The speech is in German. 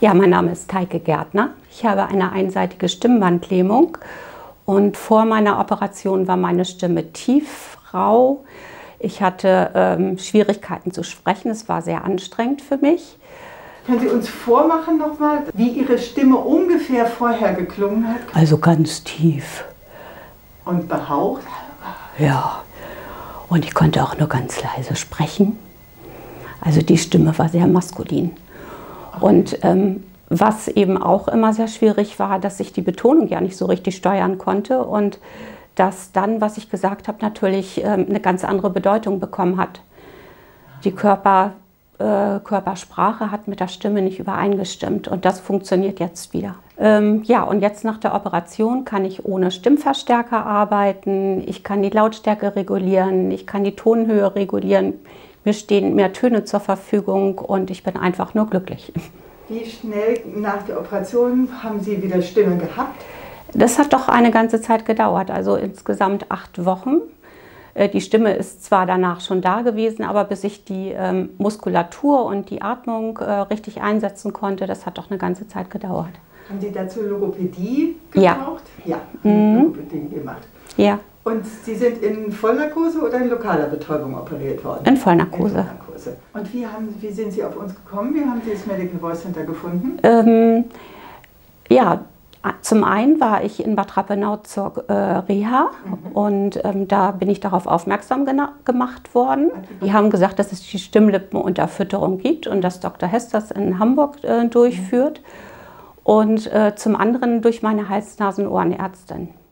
Ja, mein Name ist Teike Gärtner. Ich habe eine einseitige Stimmbandlähmung und vor meiner Operation war meine Stimme tief, rau. Ich hatte Schwierigkeiten zu sprechen, es war sehr anstrengend für mich. Können Sie uns vormachen nochmal, wie Ihre Stimme ungefähr vorher geklungen hat? Also ganz tief. Und behaucht? Ja, und ich konnte auch nur ganz leise sprechen. Also die Stimme war sehr maskulin. Okay. Und was eben auch immer sehr schwierig war, dass ich die Betonung ja nicht so richtig steuern konnte und dass dann, was ich gesagt habe, natürlich eine ganz andere Bedeutung bekommen hat. Die Körpersprache hat mit der Stimme nicht übereingestimmt und das funktioniert jetzt wieder. Ja, und jetzt nach der Operation kann ich ohne Stimmverstärker arbeiten, ich kann die Lautstärke regulieren, ich kann die Tonhöhe regulieren, mir stehen mehr Töne zur Verfügung und ich bin einfach nur glücklich. Wie schnell nach der Operation haben Sie wieder Stimme gehabt? Das hat doch eine ganze Zeit gedauert, also insgesamt 8 Wochen. Die Stimme ist zwar danach schon da gewesen, aber bis ich die Muskulatur und die Atmung richtig einsetzen konnte, das hat doch eine ganze Zeit gedauert. Haben Sie dazu Logopädie gebraucht? Ja, Logopädie gemacht. Ja. Und Sie sind in Vollnarkose oder in lokaler Betäubung operiert worden? In Vollnarkose. In Vollnarkose. Und wie sind Sie auf uns gekommen? Wie haben Sie das Medical Voice Center gefunden? Ja, zum einen war ich in Bad Rappenau zur Reha und da bin ich darauf aufmerksam gemacht worden. Die haben gesagt, dass es die Stimmlippenunterfütterung gibt und dass Dr. Hess das in Hamburg durchführt. Und zum anderen durch meine Hals-Nasen-Ohrenärztin.